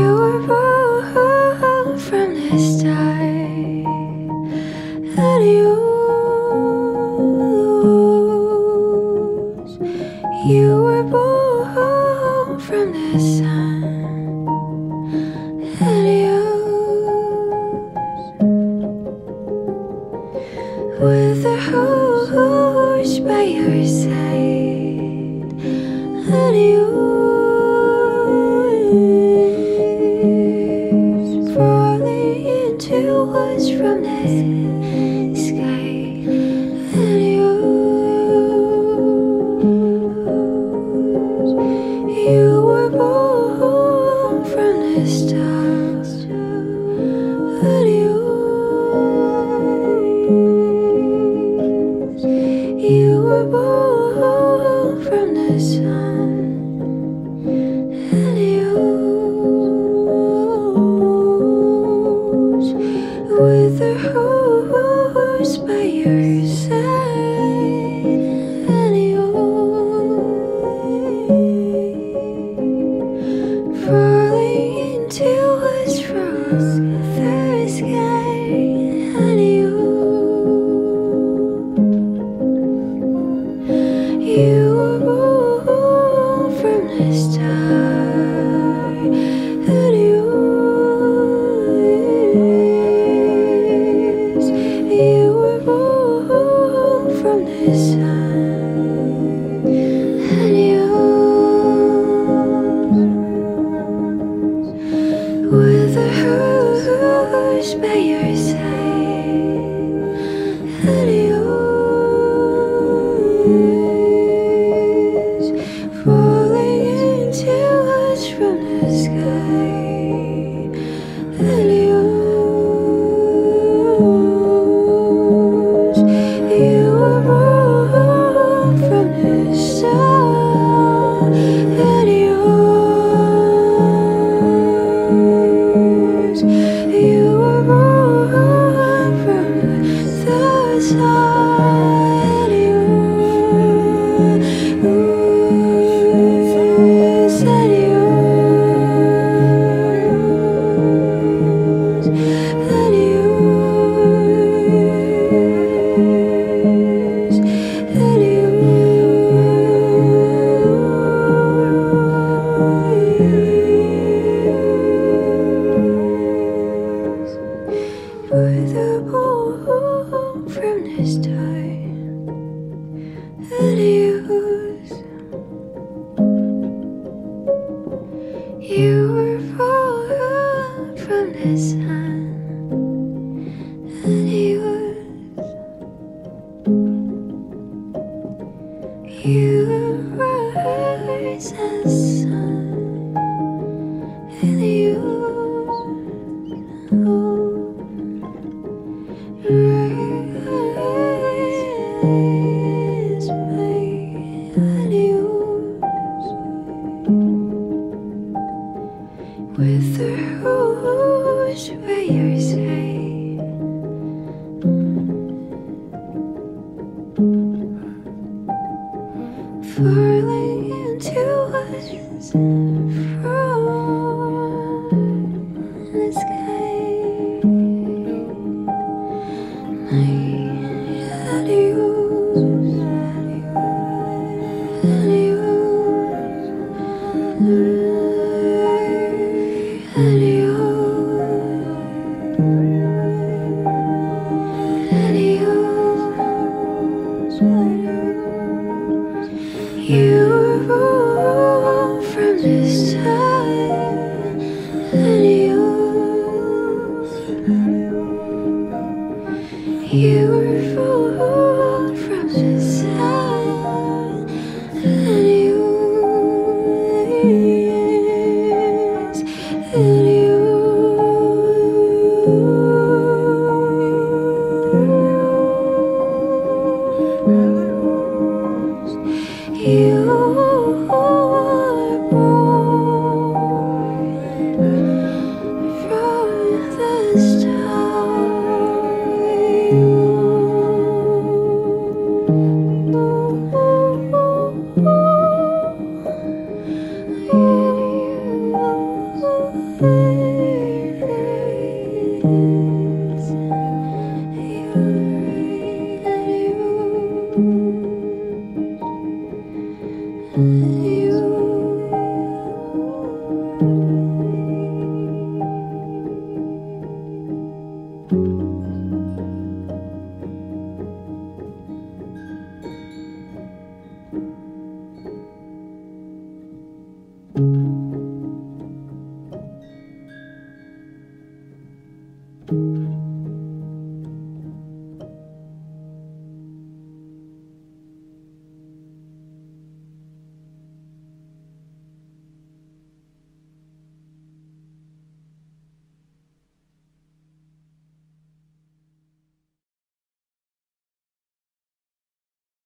You were born from the start, and you were born from the sun, and with a horse by your side, and falling into us from the sky, and you were born from the stars, and you were born from the sun, and with a horse by your side, and falling into us from the sky, and you were born from the start, and you were born from the sun, and with a horse by your side, and falling into us from the sky, and you were born from the sun, and you were born from the sun, and with a born from the start, and you were born from the sun, and you rise as sun, and you rise by, and with the horse by your side, falling into us from the sky, and you were born from the start, and you were born from the sun, and you were born from the start. you.